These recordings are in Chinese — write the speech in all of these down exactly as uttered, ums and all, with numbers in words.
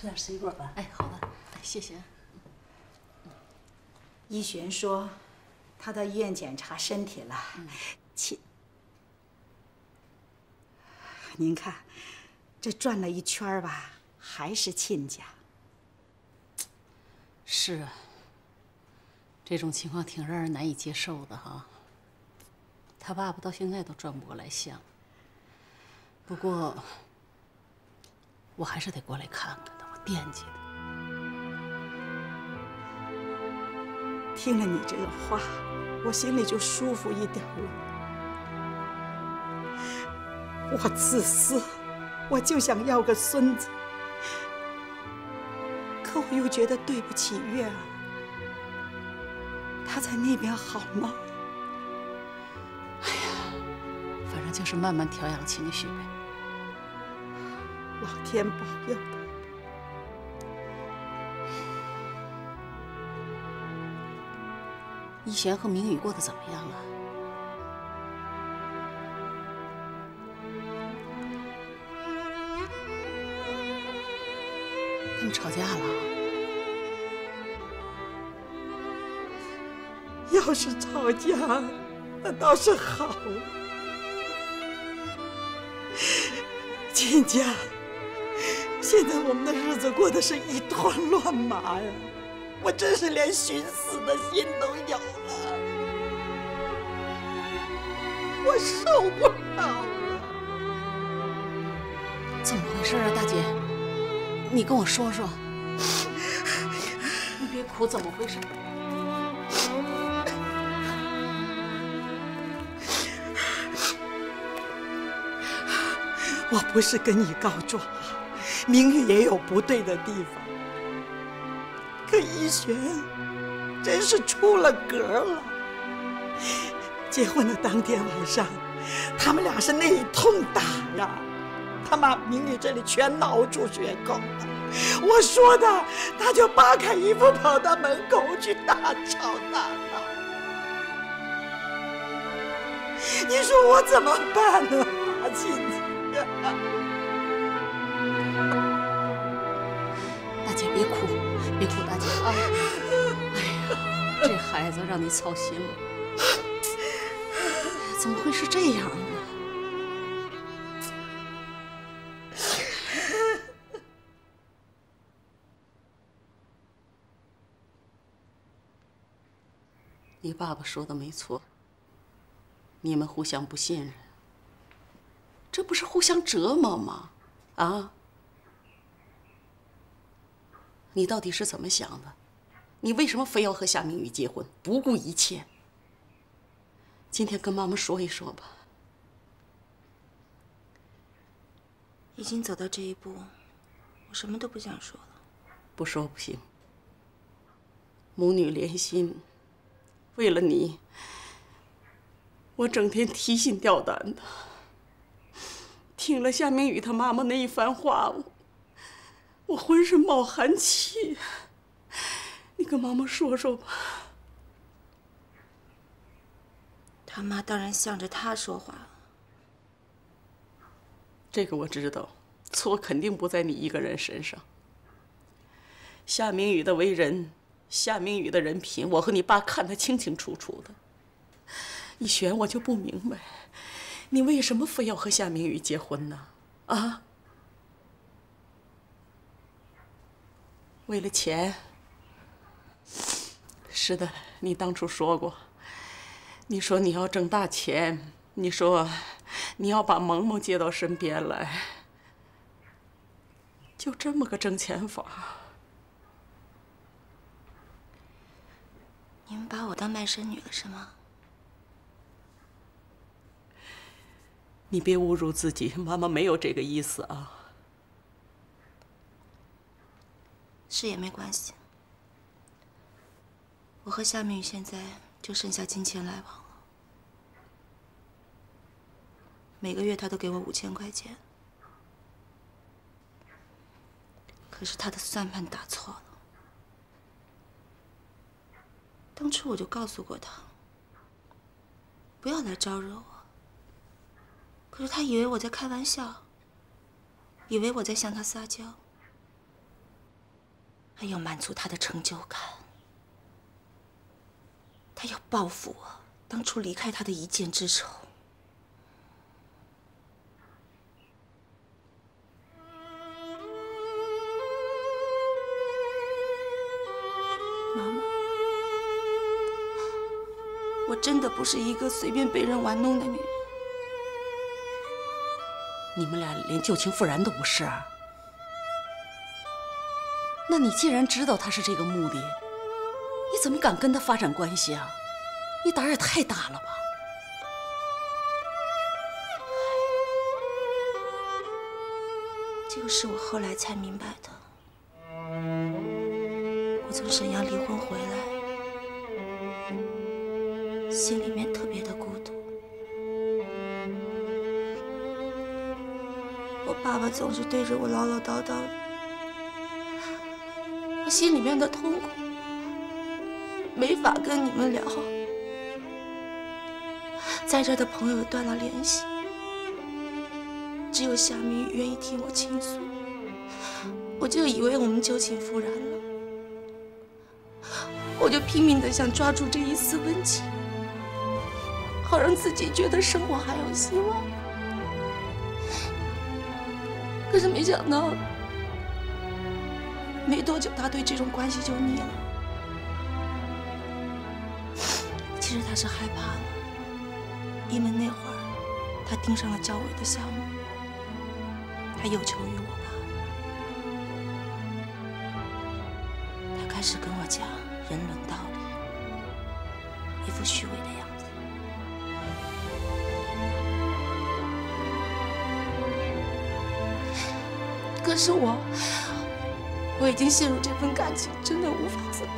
点水果吧。 哎，好的，哎，谢谢。 医璇说，他到医院检查身体了，亲。您看，这转了一圈吧，还是亲家。 是啊，这种情况挺让人难以接受的哈。他爸爸到现在都转不过来相。不过，我还是得过来看看他，我惦记他。 听了你这个话，我心里就舒服一点了。我自私，我就想要个孙子，可我又觉得对不起月儿。他在那边好吗？ 哎呀，反正就是慢慢调养情绪呗。 老天保佑他。 一璇和明宇过得怎么样啊？他们吵架了？ 要是吵架，那倒是好。亲家，现在我们的日子过得是一团乱麻呀，我真是连寻死的心都有了，我受不了了。 怎么回事啊，大姐？你跟我说说。你别哭，怎么回事？ 我不是跟你告状啊，明玉也有不对的地方，可一璇真是出了格了。结婚的当天晚上，他们俩是那一通打呀，他把明玉这里全挠出血口了。我说的，他就扒开衣服跑到门口去大吵大闹。你说我怎么办呢，亲家？ 大姐别哭，别哭，大姐啊！哎呀，这孩子让你操心了，怎么会是这样呢？你爸爸说的没错，你们互相不信任，这不是互相折磨吗？啊？你到底是怎么想的？你为什么非要和夏明宇结婚，不顾一切？今天跟妈妈说一说吧。 已经走到这一步，我什么都不想说了。 不说不行。母女连心，为了你，我整天提心吊胆的。听了夏明宇他妈妈那一番话，我我浑身冒寒气。你跟妈妈说说吧。 他妈当然向着他说话了。 这个我知道，错肯定不在你一个人身上。夏明宇的为人，夏明宇的人品，我和你爸看得清清楚楚的。一璇，我就不明白，你为什么非要和夏明宇结婚呢？啊？为了钱？是的，你当初说过，你说你要挣大钱，你说你要把萌萌接到身边来，就这么个挣钱法。 你们把我当卖身女了是吗？ 你别侮辱自己，妈妈没有这个意思啊。 是也没关系。我和夏明宇现在就剩下金钱来往了，每个月他都给我五千块钱。可是他的算盘打错了。当初我就告诉过他，不要来招惹我。可是他以为我在开玩笑，以为我在向他撒娇。 还要满足他的成就感。他要报复我当初离开他的一箭之仇。妈妈，我真的不是一个随便被人玩弄的女人。 你们俩连旧情复燃都不是啊？那你既然知道他是这个目的，你怎么敢跟他发展关系啊？你胆儿也太大了吧！ 这个是我后来才明白的。我从沈阳离婚回来，心里面特别的孤独。我爸爸总是对着我唠唠叨叨的，我心里面的痛苦没法跟你们聊。在这的朋友断了联系，只有夏明宇愿意听我倾诉，我就以为我们旧情复燃了，我就拼命的想抓住这一丝温情，好让自己觉得生活还有希望。可是没想到，没多久他对这种关系就腻了。其实他是害怕了，因为那会儿他盯上了教委的项目，他有求于我爸，他开始跟我讲人伦道理，一副虚伪的样子。可是我，我已经陷入这份感情，真的无法自拔。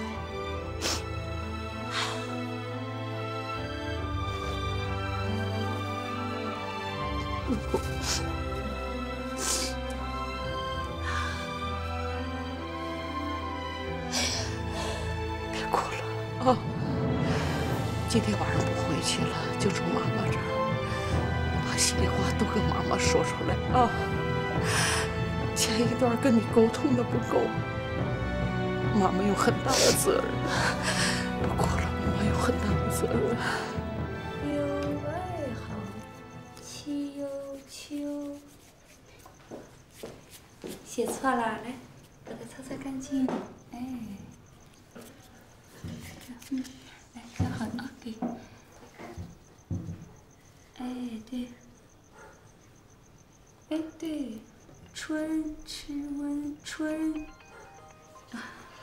别哭了啊！今天晚上不回去了，就住妈妈这儿，把心里话都跟妈妈说出来啊。前一段跟你沟通的不够，妈妈有很大的责任。不哭了，妈妈有很大的责任。 有爱好，气悠秋。写错了，来，把它擦擦干净。哎，嗯，来，调好了啊，给。哎，对。哎，对。春吃温春，啊，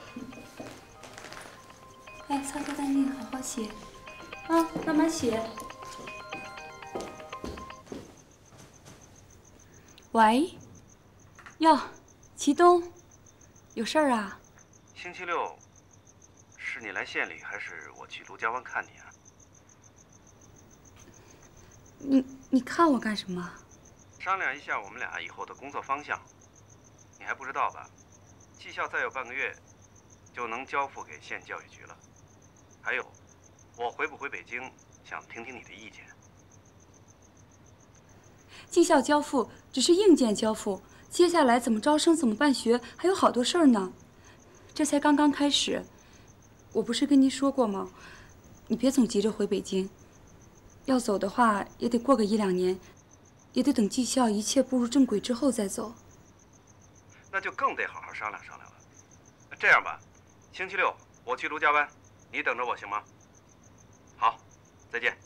哎，擦擦干净，好好写，啊，慢慢写。喂，哟，祁东，有事儿啊？ 星期六，是你来县里，还是我去卢家湾看你啊？ 你你看我干什么？ 商量一下我们俩以后的工作方向，你还不知道吧？绩效再有半个月，就能交付给县教育局了。还有，我回不回北京，想听听你的意见。 绩效交付只是硬件交付，接下来怎么招生、怎么办学，还有好多事儿呢。这才刚刚开始，我不是跟您说过吗？你别总急着回北京，要走的话也得过个一两年。也得等绩效一切步入正轨之后再走。 那就更得好好商量商量了。这样吧，星期六我去卢家湾，你等着我行吗？好，再见。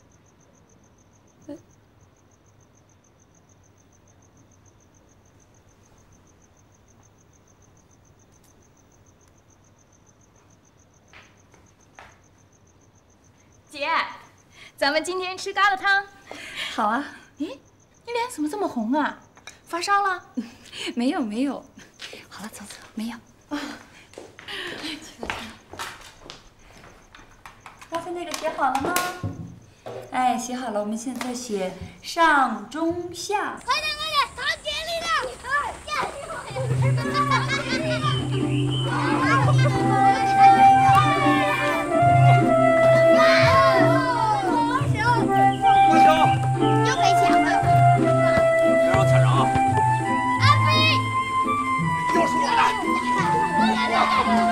姐，咱们今天吃疙瘩汤。 好啊。 咦？你脸怎么这么红啊？发烧了？ 没有没有。好了，走走，没有。啊。刚才那个写好了吗？哎，写好了，我们现在写上中下。 快点快点，糖给你了！啊，下去又是我的！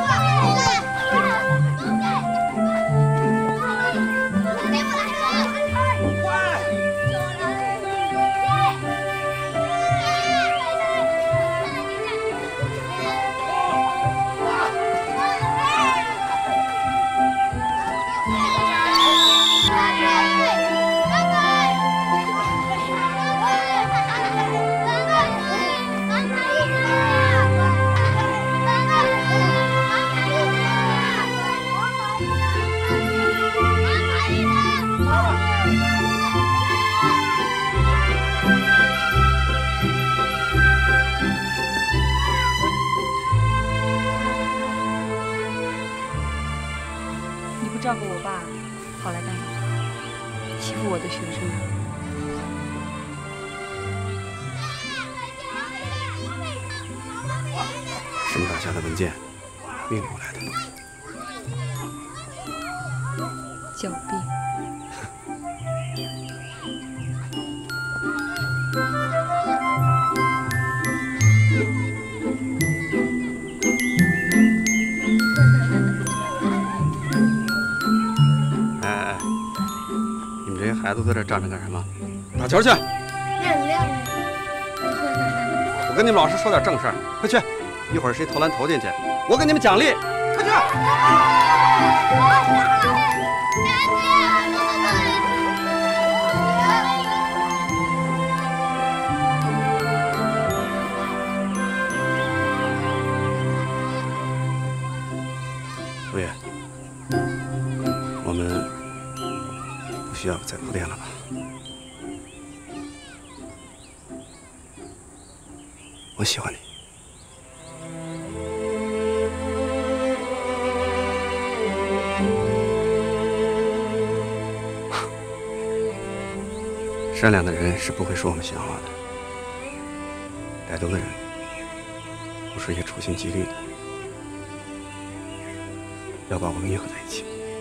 下的文件命令我来的。 狡辩。 哎哎哎！你们这些孩子在这站着干什么？打球去！ 亮亮。 我跟你们老师说点正事儿，快去！一会儿谁投篮投进去，我给你们奖励，快去！陆爷，我们不需要再铺垫了吧？我喜欢你。善良的人是不会说我们闲话的，歹毒的人不是也处心积虑的要把我们捏合在一起。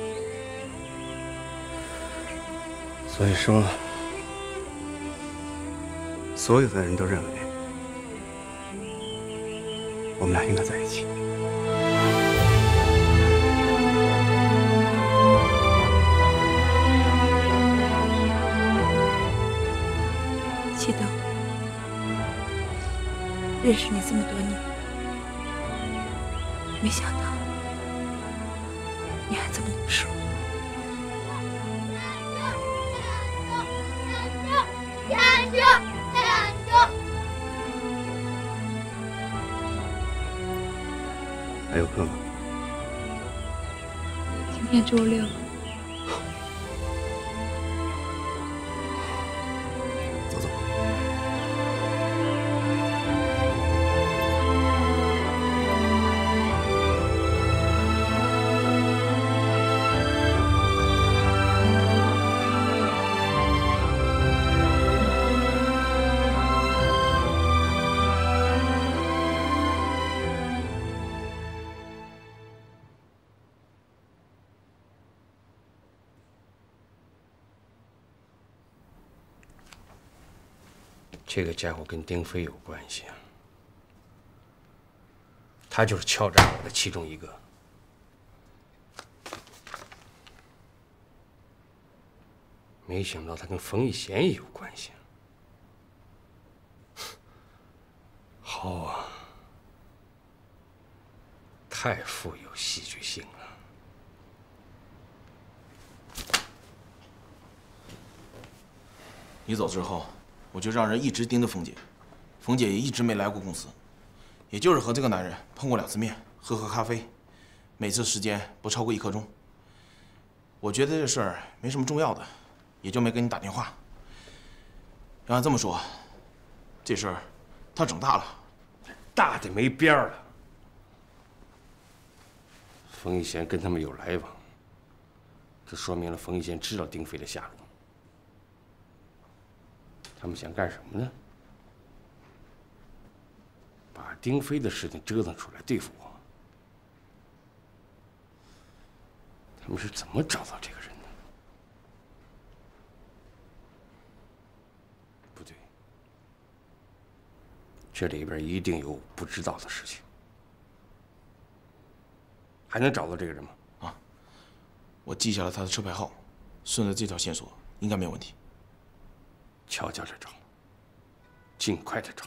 所以说，所有的人都认为我们俩应该在一起。 启东，认识你这么多年，没想到你还这么懂事。 加油！加油！ 还有课吗？ 今天周六。 走走。 这个家伙跟丁飞有关系啊，他就是敲诈我的其中一个。没想到他跟冯一贤也有关系。好啊，太富有戏剧性了。 你走之后，我就让人一直盯着冯姐，冯姐也一直没来过公司，也就是和这个男人碰过两次面，喝喝咖啡，每次时间不超过一刻钟。我觉得这事儿没什么重要的，也就没给你打电话。要按这么说，这事儿他整大了， 大的没边儿了。冯一贤跟他们有来往，这说明了冯一贤知道丁飞的下落。他们想干什么呢？把丁飞的事情折腾出来对付我。他们是怎么找到这个人的？不对，这里边一定有不知道的事情。还能找到这个人吗？ 啊，我记下了他的车牌号，顺着这条线索应该没有问题。 悄悄的找，尽快的找。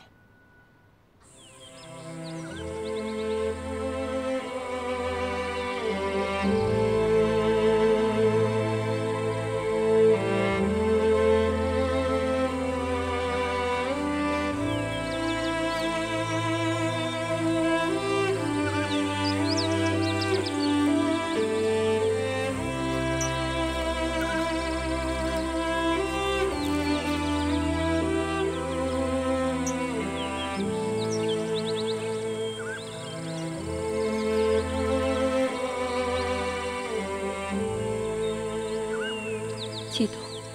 季东，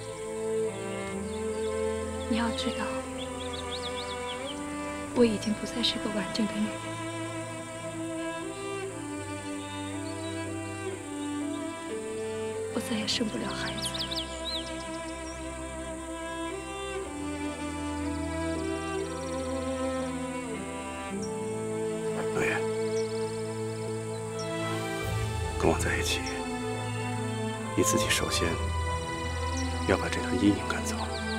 你要知道，我已经不再是个完整的女人。 我再也生不了孩子了。 诺言，跟我在一起，你自己首先要把这段阴影赶走。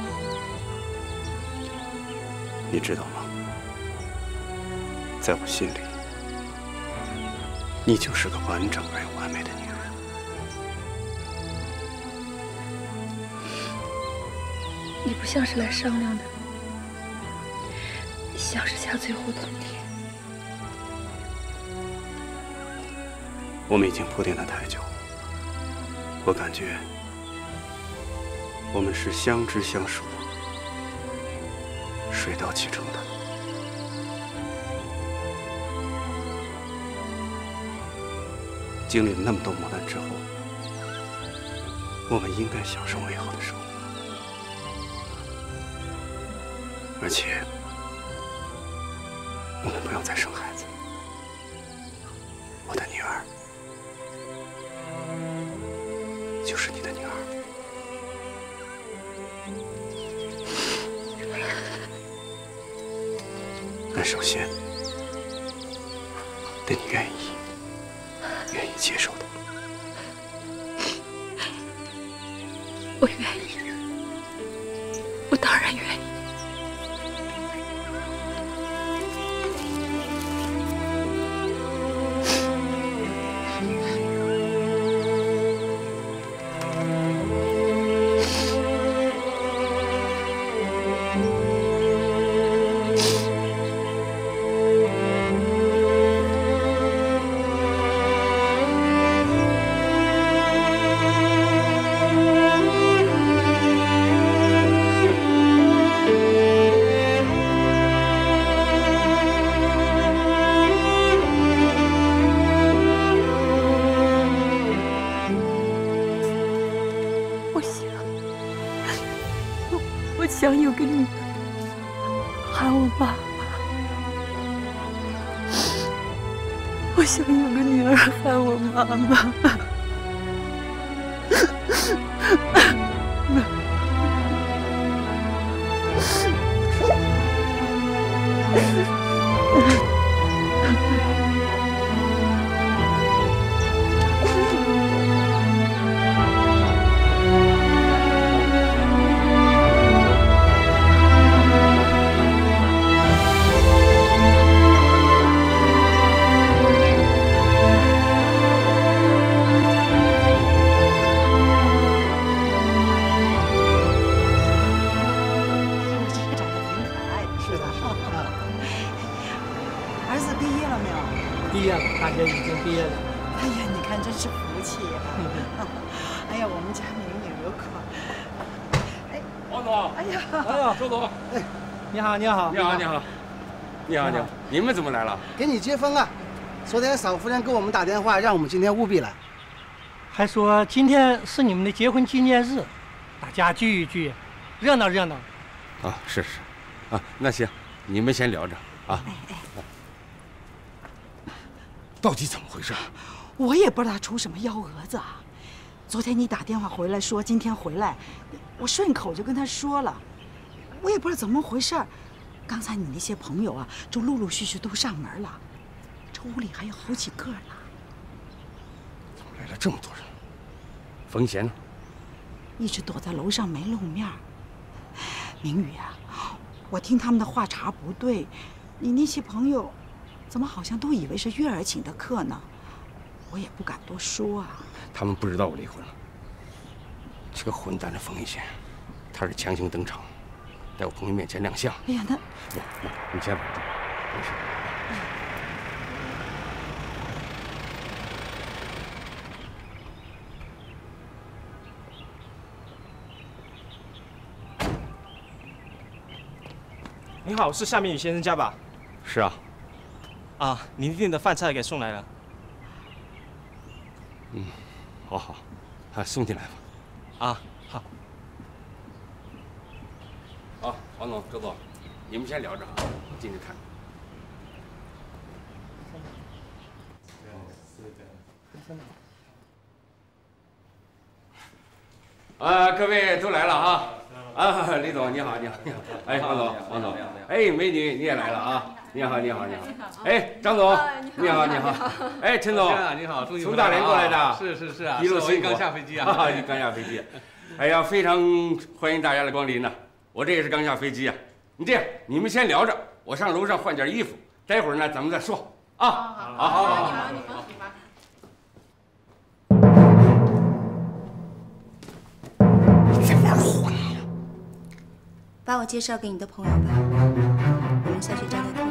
你知道吗？在我心里，你就是个完整而又完美的女人。 你不像是来商量的，像是下最后通牒。 我们已经铺垫得太久，我感觉我们是相知相守，水到渠成的。经历了那么多磨难之后，我们应该享受美好的生活。而且，我们不用再生孩子。我的女儿就是你的女儿。但首先，得你愿意，愿意接受的。 我愿意，我当然愿意。想有个女儿喊我妈妈，我想有个女儿喊我妈妈。 你好，你好， 你好，你好，你好，你好，你们怎么来了？ 给你接风啊！昨天嫂夫人给我们打电话，让我们今天务必来，还说今天是你们的结婚纪念日，大家聚一聚，热闹热闹。 啊，是是，啊，那行，你们先聊着啊。哎哎，到底怎么回事？ 我也不知道他出什么幺蛾子啊！昨天你打电话回来说今天回来，我顺口就跟他说了。我也不知道怎么回事，刚才你那些朋友啊，就陆陆续续都上门了，这屋里还有好几个呢。 怎么来了这么多人？冯贤呢？ 一直躲在楼上没露面。明宇啊，我听他们的话茬不对，你那些朋友怎么好像都以为是月儿请的客呢？我也不敢多说啊。 他们不知道我离婚了。这个混蛋的冯一贤，他是强行登场。在我朋友面前亮相。 哎呀，那不不，你先稳住，没事。 你好，是夏明宇先生家吧？ 是啊。 啊，您订的饭菜给送来了。 嗯，好好，啊，送进来吧。 啊，好。 好，王总、周总，你们先聊着啊，我进去看。 啊，各位都来了啊！啊，李总你好，你好，你好。哎，王总，王总，哎，美女你也来了啊！你好，你好，你好。哎，张总，你好，你好。哎，陈总， 你好，终于从大连过来的。 是是是啊， 一路辛苦。 刚下飞机啊， 刚下飞机。哎呀，非常欢迎大家的光临呢。我这也是刚下飞机啊。你这样，你们先聊着，我上楼上换件衣服，待会儿呢咱们再说啊。好好好。 你忙你忙你忙。 把我介绍给你的朋友吧，我们下去聊聊天。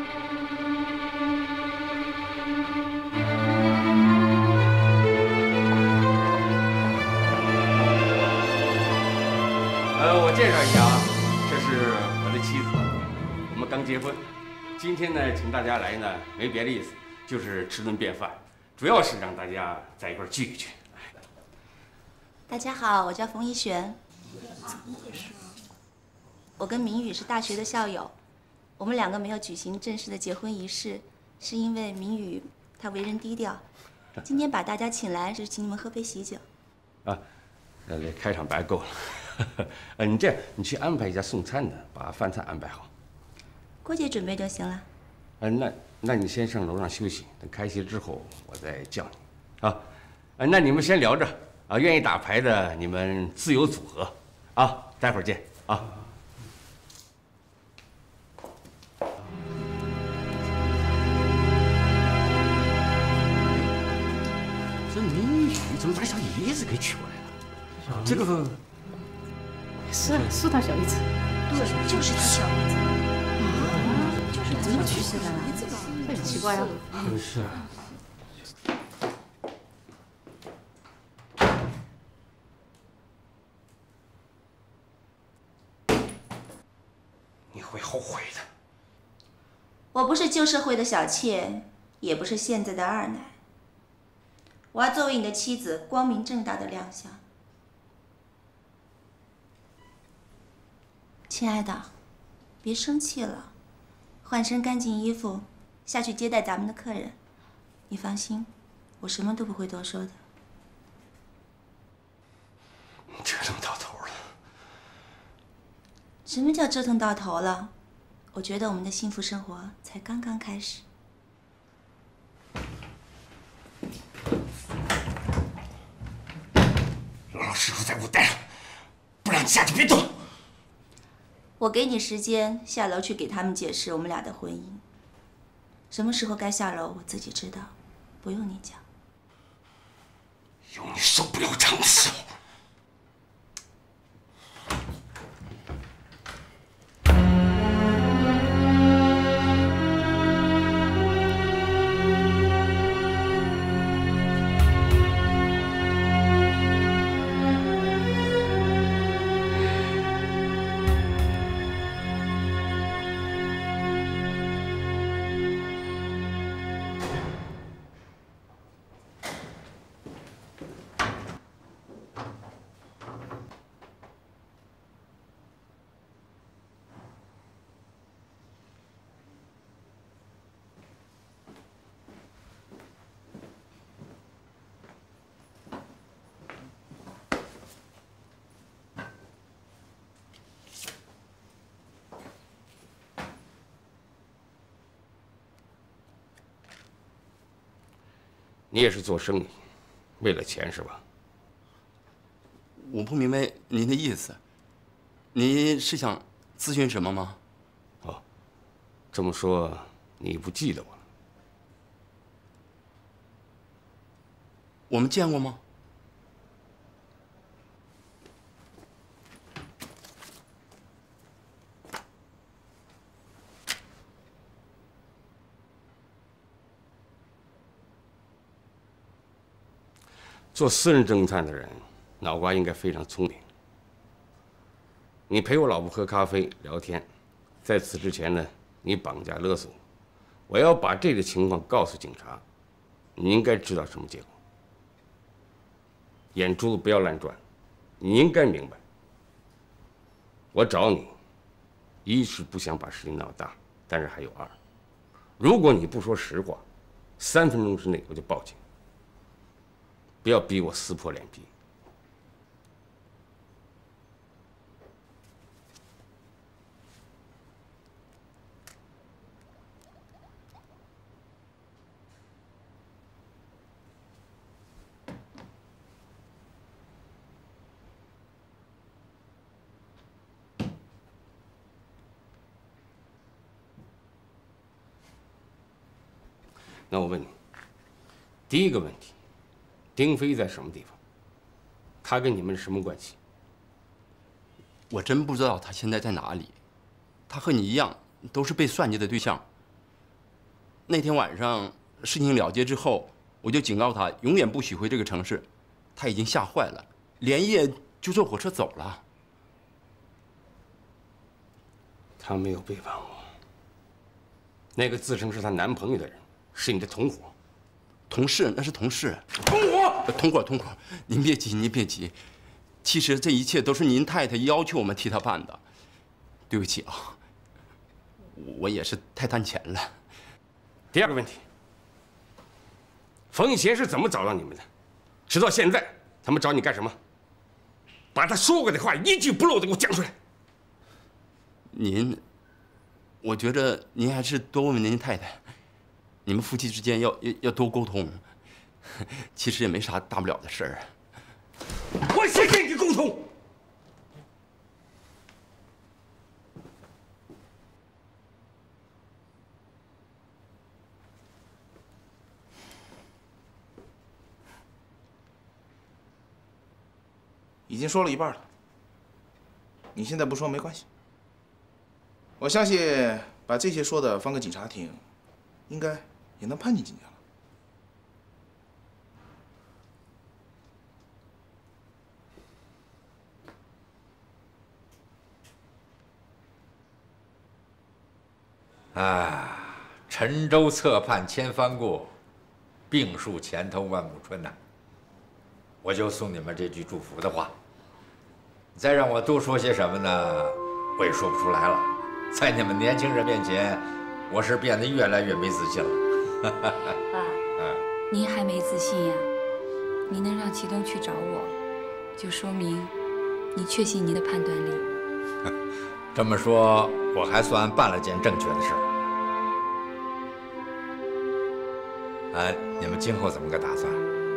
呃，我介绍一下啊，这是我的妻子，我们刚结婚。今天呢，请大家来呢，没别的意思，就是吃顿便饭，主要是让大家在一块聚一聚。 大家好，我叫冯一璇。怎么回事？我跟明宇是大学的校友，我们两个没有举行正式的结婚仪式，是因为明宇他为人低调。今天把大家请来，是请你们喝杯喜酒。 啊，呃，开场白够了。呃，你这样，你去安排一下送餐的，把饭菜安排好。 郭姐准备就行了。 呃，那那你先上楼上休息，等开席之后我再叫你。啊，呃，那你们先聊着啊，愿意打牌的你们自由组合，啊，待会儿见啊。这明宇怎么把小姨子给娶过来了？这个是啊，是他小姨子， 对，就是他小姨子。 啊，就是怎么去世的？这很奇怪啊。 是啊。你会后悔的。 我不是旧社会的小妾，也不是现在的二奶。我要作为你的妻子，光明正大的亮相。亲爱的，别生气了，换身干净衣服，下去接待咱们的客人。你放心，我什么都不会多说的。 折腾到头了。 什么叫折腾到头了？我觉得我们的幸福生活才刚刚开始。 老老实实在屋待着，不然你下去别动。 我给你时间下楼去给他们解释我们俩的婚姻。什么时候该下楼，我自己知道，不用你讲。 有你受不了账的时候。你也是做生意，为了钱是吧？ 我不明白您的意思，您是想咨询什么吗？ 哦，这么说你不记得我了？ 我们见过吗？ 做私人侦探的人，脑瓜应该非常聪明。你陪我老婆喝咖啡聊天，在此之前呢，你绑架勒索我，我要把这个情况告诉警察，你应该知道什么结果。眼珠子不要乱转，你应该明白。我找你，一是不想把事情闹大，但是还有二，如果你不说实话，三分钟之内我就报警。不要逼我撕破脸皮。 那我问你，第一个问题，丁飞在什么地方？他跟你们是什么关系？ 我真不知道他现在在哪里。他和你一样，都是被算计的对象。那天晚上事情了结之后，我就警告他永远不许回这个城市。他已经吓坏了，连夜就坐火车走了。 他没有背叛我。那个自称是她男朋友的人，是你的同伙。 同事，那是同事。 同伙， 同伙，同伙。您别急，您别急。其实这一切都是您太太要求我们替她办的。对不起啊，我也是太贪钱了。 第二个问题，冯协是怎么找到你们的？直到现在，他们找你干什么？把他说过的话一句不漏的给我讲出来。 您，我觉得您还是多问问您太太，你们夫妻之间要要要多沟通。其实也没啥大不了的事儿。 我先跟你沟通。 已经说了一半了，你现在不说没关系。我相信把这些说的放个警察厅，应该也能判进进去了。 啊，沉舟侧畔千帆过，病树前头万木春呐。我就送你们这句祝福的话。再让我多说些什么呢，我也说不出来了。在你们年轻人面前，我是变得越来越没自信了。 爸，您还没自信呀？您能让祁东去找我，就说明您确信您的判断力。 这么说，我还算办了件正确的事儿。哎，你们今后怎么个打算？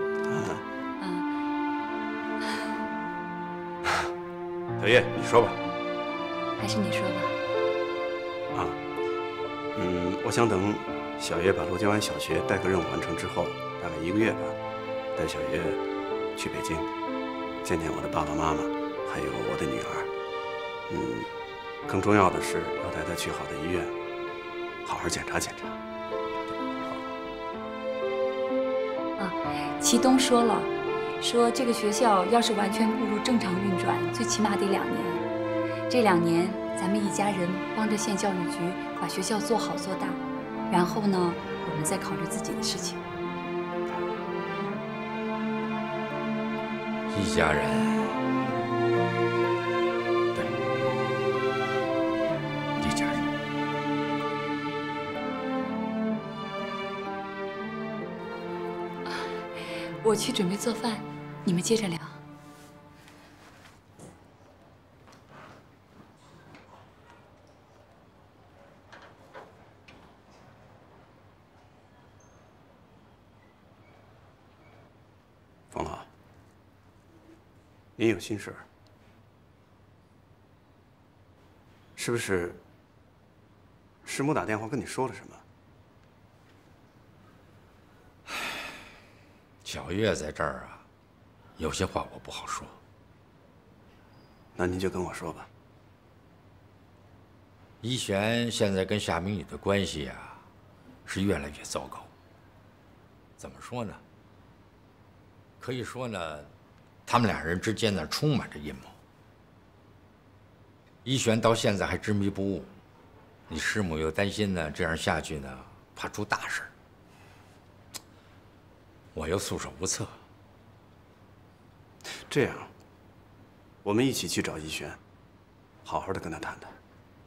小叶，你说吧。 还是你说吧。 啊，嗯，我想等小叶把罗家湾小学代课任务完成之后，大概一个月吧，带小叶去北京，见见我的爸爸妈妈，还有我的女儿。嗯，更重要的是要带她去好的医院，好好检查检查。 啊，祁东说了。说这个学校要是完全步入正常运转，最起码得两年。这两年，咱们一家人帮着县教育局把学校做好做大，然后呢，我们再考虑自己的事情。 一家人，对，一家人。 我去准备做饭。你们接着聊。 冯老，您有心事儿，是不是？师母打电话跟你说了什么？ 小月在这儿啊。有些话我不好说， 那您就跟我说吧。 一璇现在跟夏明宇的关系啊，是越来越糟糕。怎么说呢？可以说呢，他们俩人之间呢充满着阴谋。一璇到现在还执迷不悟，你师母又担心呢，这样下去呢，怕出大事。我又束手无策。 这样，我们一起去找一璇，好好的跟他谈谈。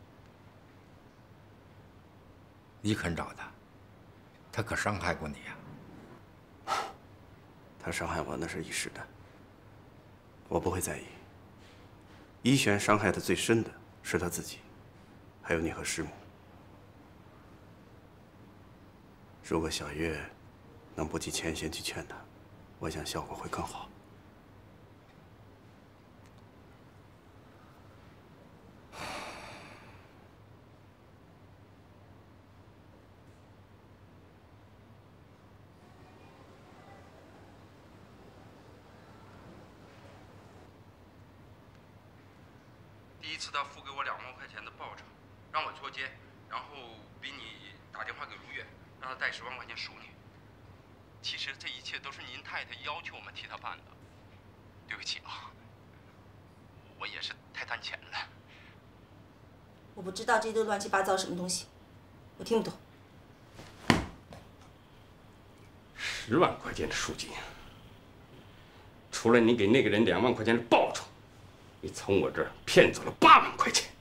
你肯找他？他可伤害过你呀。 他伤害我那是一时的，我不会在意。一璇伤害的最深的是他自己，还有你和师母。如果小月能不计前嫌去劝他，我想效果会更好。 一次他付给我两万块钱的报酬，让我脱监，然后逼你打电话给如月，让他带十万块钱赎你。其实这一切都是您太太要求我们替他办的。对不起啊，我也是太贪钱了。 我不知道这都乱七八糟什么东西，我听不懂。 十万块钱的赎金，除了你给那个人两万块钱的报酬，你从我这儿骗走了八万块钱。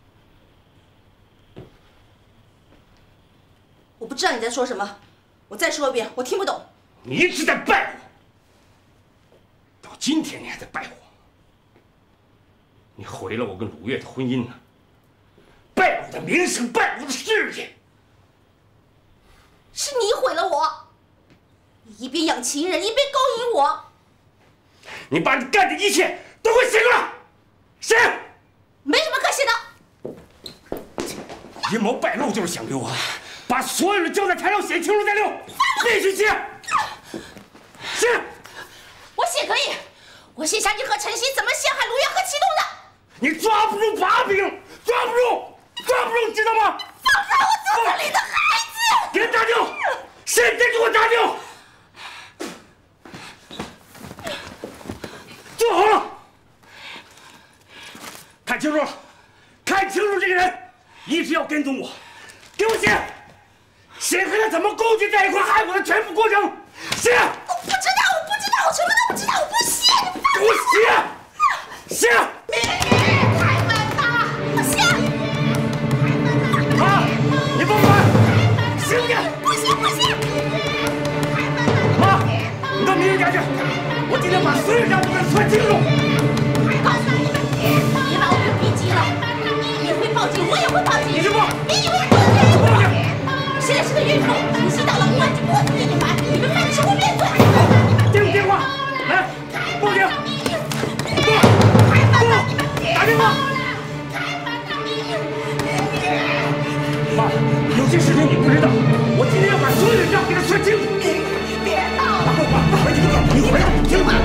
我不知道你在说什么，我再说一遍，我听不懂。 你一直在败我，到今天你还在败我。你毁了我跟鲁月的婚姻呢，败我的名声，败我的事业。 是你毁了我，你一边养情人，一边勾引我。 你把你干的一切都给我写出来，写。 没什么可写的。 阴谋败露就是想留啊！把所有的交代材料写清楚再留，必须写。写。 我写可以，我写下你和陈曦怎么陷害卢月和祁东的。 你抓不住把柄，抓不住，抓不住，知道吗？ 放开我肚子里的孩子！ 给他打掉，现在给我打掉！坐好了，看清楚了，看清楚这个人，一直要跟踪我，给我写，写和他怎么勾结在一块害我的全部过程，写。 我不知道，我不知道，我什么都不知道，我不写，你放给我写，写。 明宇，开门吧，我写。 啊，你甭管，行不行？ 不行不行。 妈，你到明宇家去，我今天把所有账都给他算清楚。 告诉你们，别把我们逼急了，你会报警，我也会报警。 你去报， 你以为我会报警？现在是个孕妇，你洗到了公安局不会给你烦，你们犯的是污蔑罪。 接我电话，来，报警。不，不，打电话。妈，有些事情你不知道，我今天要把所有的账给他算清楚。 别闹了！ 回去，你回来，听话。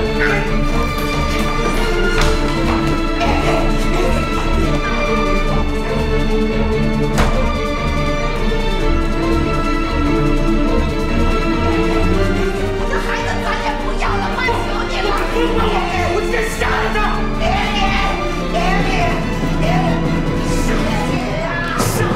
我的孩子咱也不要了，妈求你了！ 我今天杀了他！ 别别别别别！杀你啊！杀！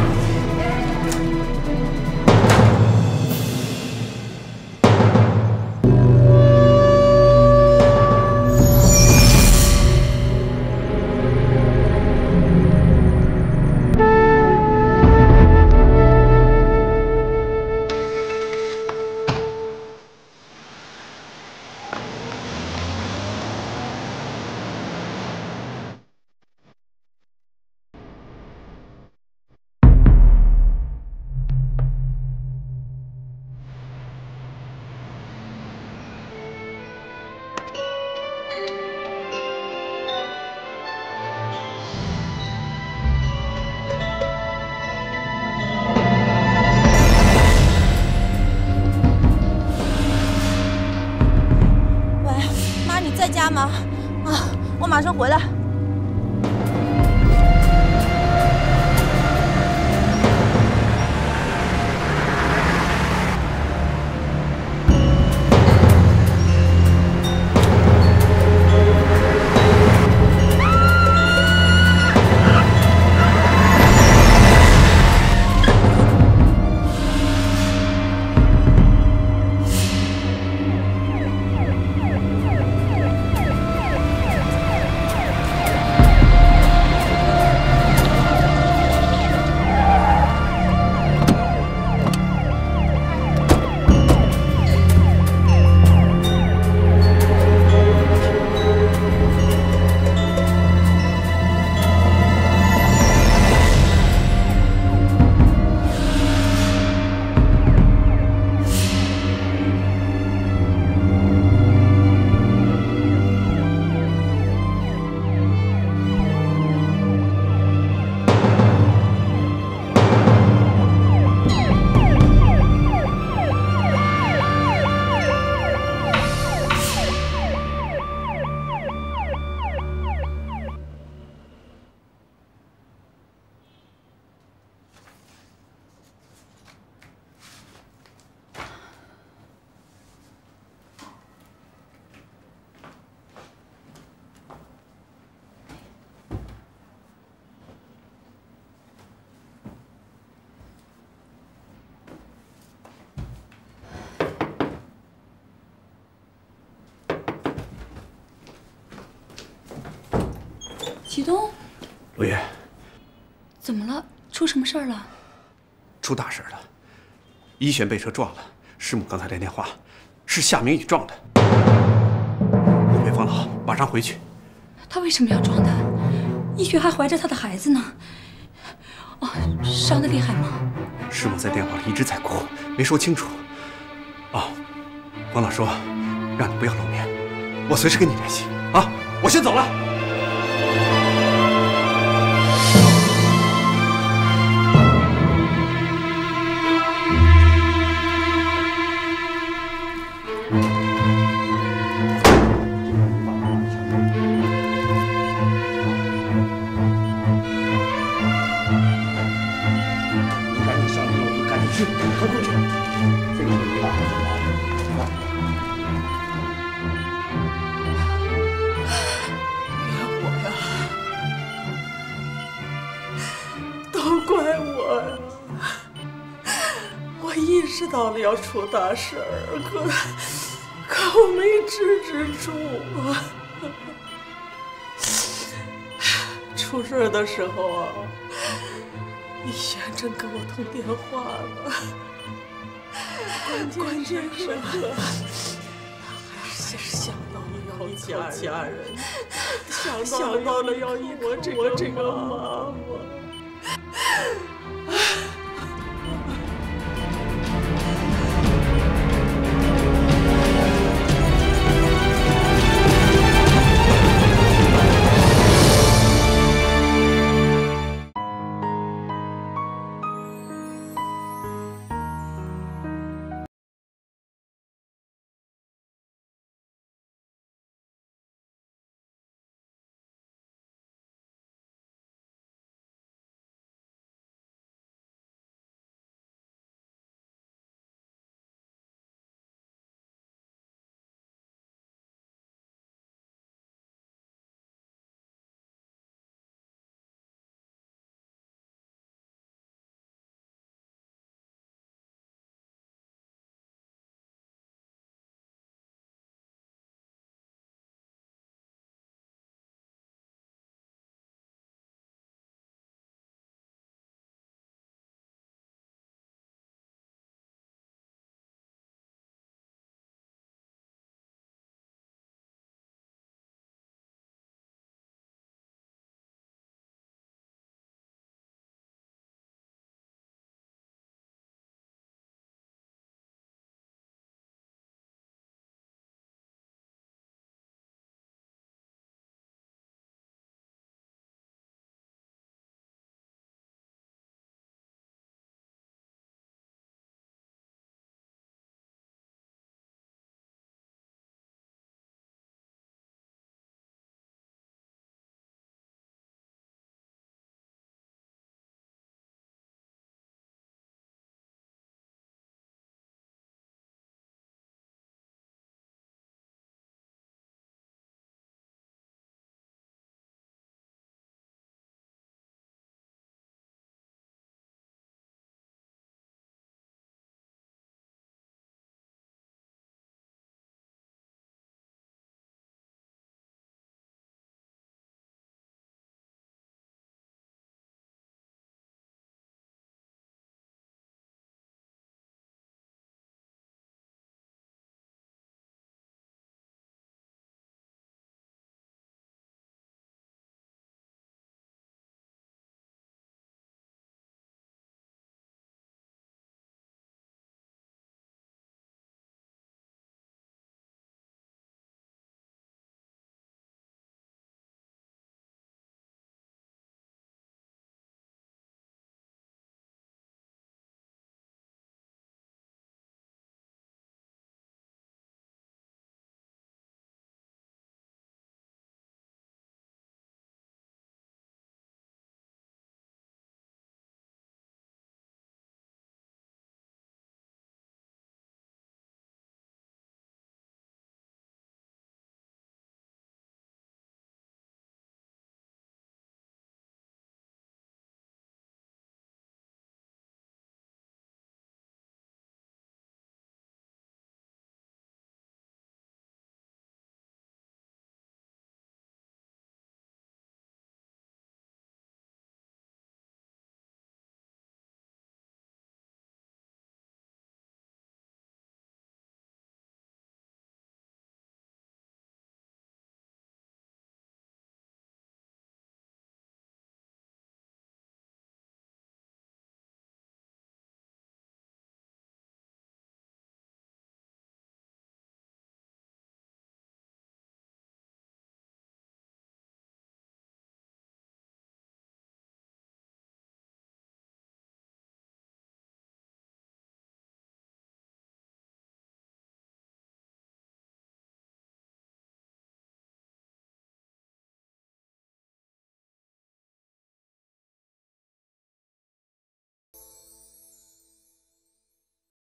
吗？啊，我马上回来。 启东， 罗月， 怎么了？出什么事儿了？ 出大事了！一璇被车撞了，师母刚才来电话，是夏明宇撞的。你别烦恼，马上回去。 他为什么要撞他？一璇还怀着他的孩子呢。哦，伤得厉害吗？ 师母在电话里一直在哭，没说清楚。哦，光老说让你不要露面，我随时跟你联系啊！我先走了。 你赶紧上楼，你赶紧去，快过去。这个你吧。 都怪我呀！我意识到了要出大事儿，可可我没制止住啊！出事的时候啊，一璇正跟我通电话呢。关键时刻，他还是想到了要一口家人，想到了要依我这个妈妈。